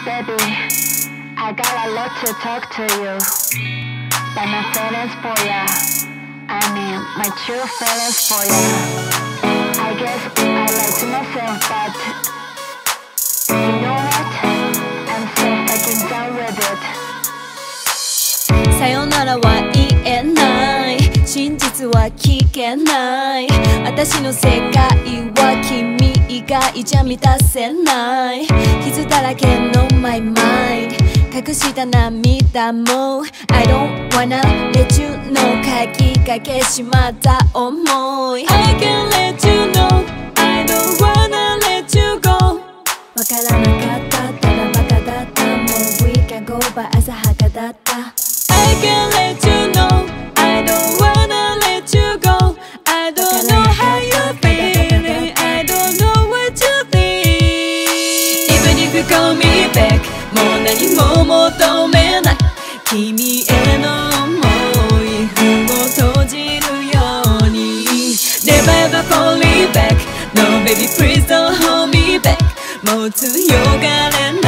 Baby, I got a lot to talk to you, but my feelings for ya, I mean my true feelings for ya. I guess I lied to myself, but you know what? I'm so fucking done with it. さよならは言えない、真実は聞けない。私の世界は君以外じゃ満たせない。傷だらけの my mind、 隠した涙も I don't wanna let you know、 書きかけしまった想い I can't let you know I don't wanna let you go。 わからなかった、ただバカだった、もう we can go by 浅はかだった。I can't let you know I don't wanna let you go。 I don't know how you're feeling I don't know what you think。 Even if you call me back もう何も求めない、君への想い封を閉じるように Never ever fall me back No baby please don't hold me back もう強がれない